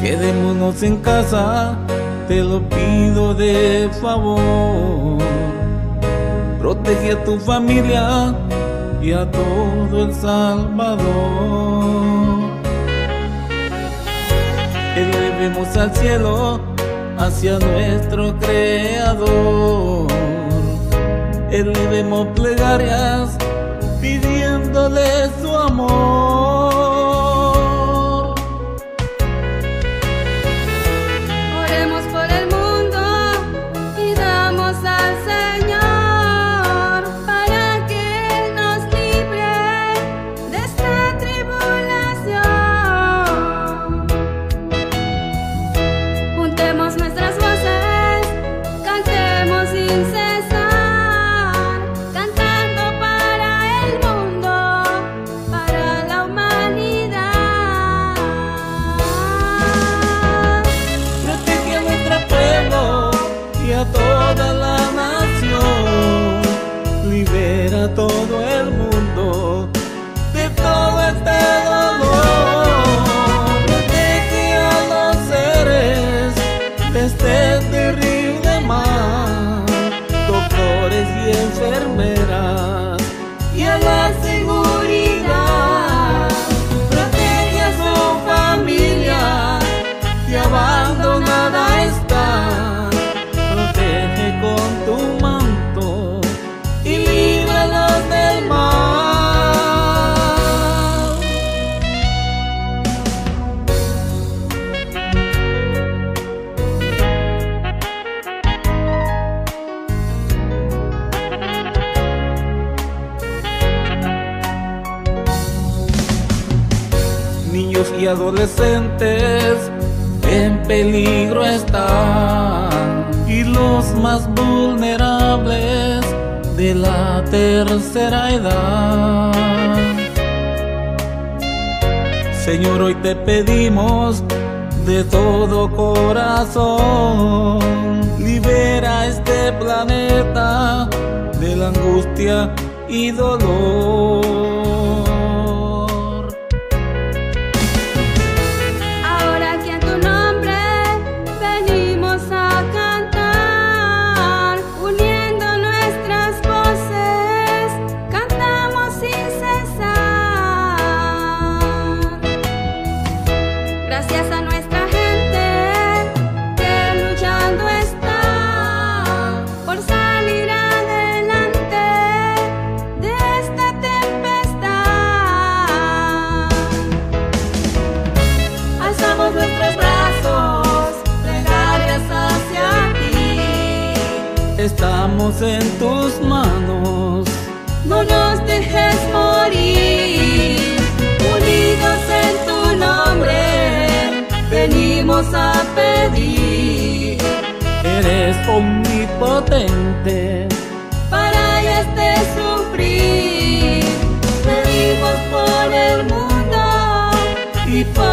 Quedémonos en casa, te lo pido de favor. Protege a tu familia y a todo El Salvador. Elevemos al cielo hacia nuestro Creador. Elevemos plegarias pidiéndole su amor. Oremos por el mundo y damos al Señor para que Él nos libre de esta tribulación. Juntemos nuestras voces, cantemos sin cesar, cantando para el mundo, para la humanidad. Protege a nuestro pueblo y a toda la nación. Libera a todo el mundo de todo este dolor. Protege a los seres de este terrible mal, doctores y enfermeras, y a la seguridad. Protege a su familia, que abandonada está. Protege con tu manto y líbralos del mal. Niños y adolescentes en peligro están, y los más vulnerables de la tercera edad. Señor, hoy te pedimos de todo corazón, libera este planeta de la angustia y dolor. Ahora que en tu nombre venimos a cantar, uniendo nuestras voces, cantamos sin cesar. Gracias a nuestra gente que luchando está por salir adelante de esta tempestad. Alzamos nuestros brazos, plegarias hacia ti. Estamos en tus manos, No nos dejes morir. Unidos en tu nombre, venimos a pedir. eres omnipotente. Para este sufrir, pedimos por el mundo Y